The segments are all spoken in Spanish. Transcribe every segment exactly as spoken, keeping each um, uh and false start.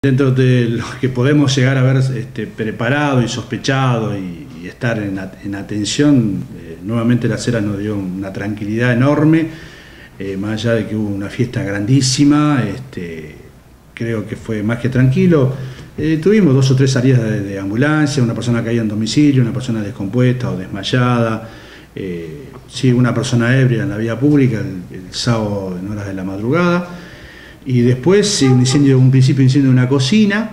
Dentro de lo que podemos llegar a ver este, preparado y sospechado y, y estar en, en atención, eh, nuevamente la Cera nos dio una tranquilidad enorme, eh, más allá de que hubo una fiesta grandísima, este, creo que fue más que tranquilo. Eh, tuvimos dos o tres salidas de, de ambulancia, una persona caída en domicilio, una persona descompuesta o desmayada, eh, sí, una persona ebria en la vía pública el, el sábado en horas de la madrugada. Y después un incendio, un principio de incendio de una cocina,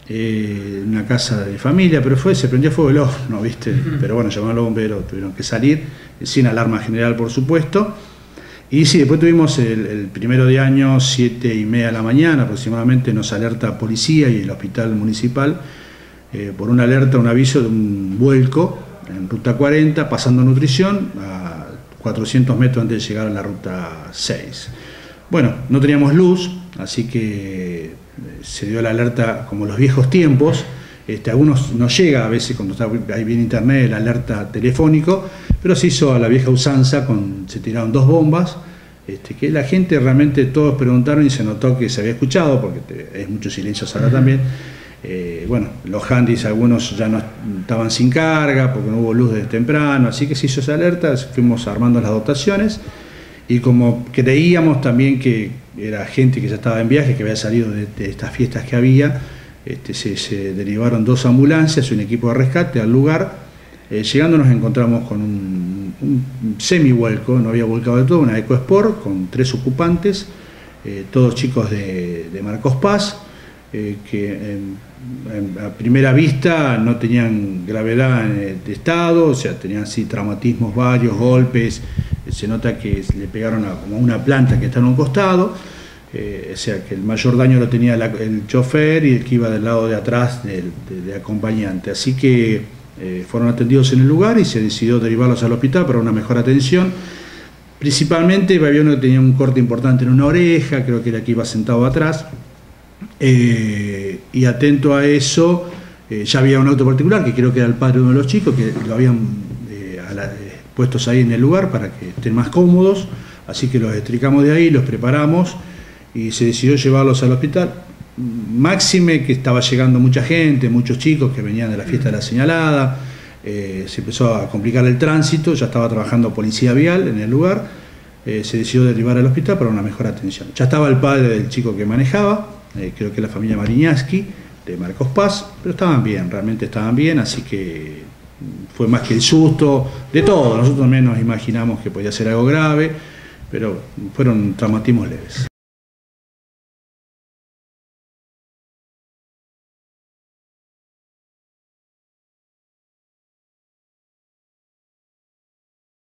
eh, una casa de familia, pero fue, se prendió fuego el horno, ¿viste? Uh-huh. Pero bueno, llamaron a los bomberos, tuvieron que salir, sin alarma general, por supuesto. Y sí, después tuvimos el, el primero de año, siete y media de la mañana aproximadamente, nos alerta policía y el hospital municipal eh, por una alerta, un aviso de un vuelco en ruta cuarenta, pasando nutrición a cuatrocientos metros antes de llegar a la ruta seis. Bueno, no teníamos luz, así que se dio la alerta como los viejos tiempos. Este, a algunos no llega a veces cuando está ahí bien internet la alerta telefónico, pero se hizo a la vieja usanza, con, se tiraron dos bombas, este, que la gente realmente todos preguntaron y se notó que se había escuchado, porque te, es mucho silencio ahora también. Eh, bueno, los handys algunos ya no estaban sin carga porque no hubo luz desde temprano, así que se hizo esa alerta, fuimos armando las dotaciones. Y como creíamos también que era gente que ya estaba en viaje, que había salido de, de estas fiestas que había, este, se, se derivaron dos ambulancias y un equipo de rescate al lugar. Eh, llegando nos encontramos con un, un semi-vuelco, no había volcado de todo, una EcoSport con tres ocupantes, eh, todos chicos de, de Marcos Paz, eh, que en, en, a primera vista no tenían gravedad de estado, o sea, tenían sí traumatismos varios, golpes. Se nota que le pegaron a como una planta que está en un costado, eh, o sea que el mayor daño lo tenía la, el chofer y el que iba del lado de atrás del de, de acompañante. Así que eh, fueron atendidos en el lugar y se decidió derivarlos al hospital para una mejor atención. Principalmente había uno que tenía un corte importante en una oreja, creo que era el que iba sentado atrás, eh, y atento a eso, eh, ya había un auto particular que creo que era el padre de uno de los chicos, que lo habían eh, a la, puestos ahí en el lugar para que estén más cómodos, así que los extricamos de ahí, los preparamos y se decidió llevarlos al hospital. Máxime que estaba llegando mucha gente, muchos chicos que venían de la fiesta de la señalada, eh, se empezó a complicar el tránsito, ya estaba trabajando policía vial en el lugar, eh, se decidió derivar al hospital para una mejor atención. Ya estaba el padre del chico que manejaba, eh, creo que la familia Mariñaski, de Marcos Paz, pero estaban bien, realmente estaban bien, así que fue más que el susto de todo. Nosotros también nos imaginamos que podía ser algo grave, pero fueron traumatismos leves.